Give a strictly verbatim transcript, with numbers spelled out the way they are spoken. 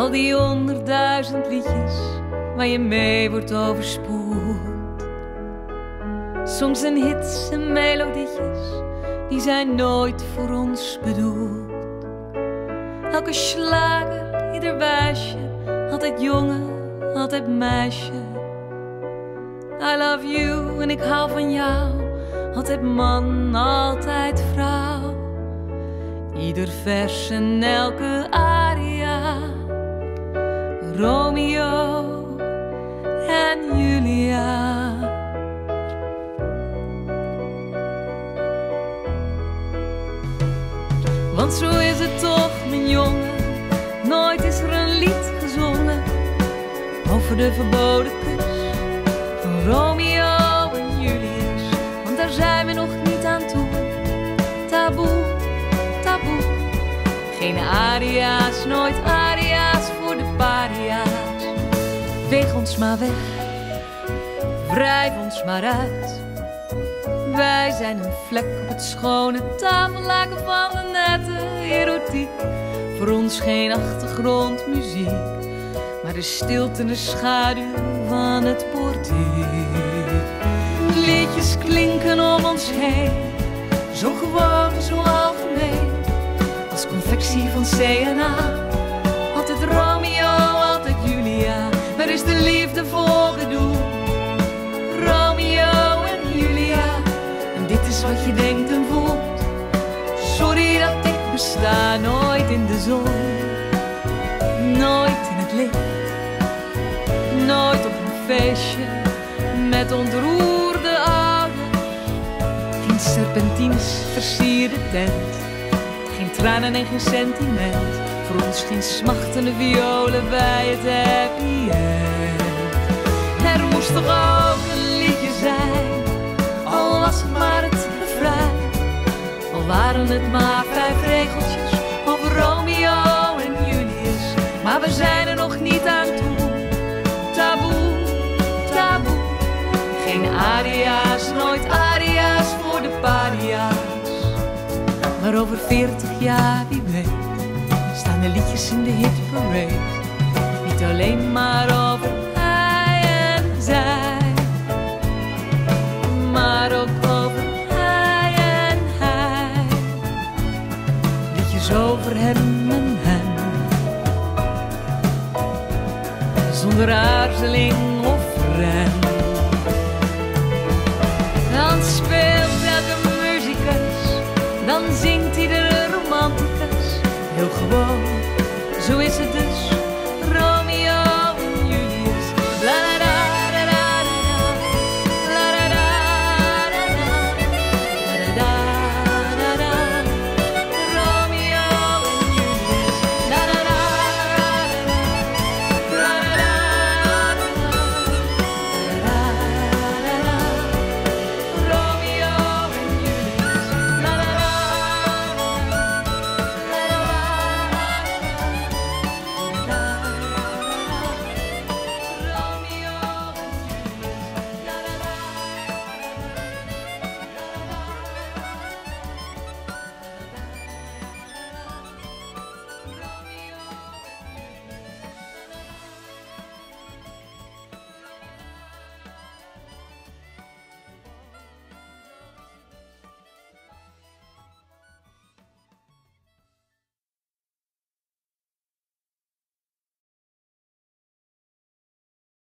Al die honderdduizend liedjes waar je mee wordt overspoeld. Songs en hits en melodietjes, die zijn nooit voor ons bedoeld. Elke slager, ieder wijsje, altijd jongen, altijd meisje. I love you en ik hou van jou, altijd man, altijd vrouw. Ieder vers en elke aria, Romeo en Julia. Want zo is het toch, mijn jongen, nooit is er een lied gezongen over de verboden kus van Romeo en Julius. Want daar zijn we nog niet aan toe. Taboe, taboe. Geen aria's, nooit aria's voor de paria's. Veeg ons maar weg, wrijf ons maar uit. Wij zijn een vlek op het schone tafellaken van de nette erotiek. Voor ons geen achtergrondmuziek, maar de stilte en de schaduw van het portiek. Liedjes klinken om ons heen, zo gewoon, zo algemeen, als confectie van C en A. Altijd Romeo, altijd Julia, waar is de liefde voor gedoe? Romeo en Julia, en dit is wat je denkt en voelt. Sorry dat ik besta, nooit in de zon, nooit in het licht, nooit op een feestje met ontroerde ouders. Geen serpentines versierde tent, geen tranen en geen sentiment, voor ons geen smachtende violen bij het happy end. Er moest toch ook een liedje zijn, al was het maar het refrein. Al waren het maar vijf regeltjes over Romeo en Julius, maar we zijn er nog niet aan toe. Taboe, taboe. Geen aria's, nooit aria's voor de paria's. Maar over veertig jaar, wie weet, staan de liedjes in de hitparade. Niet alleen maar over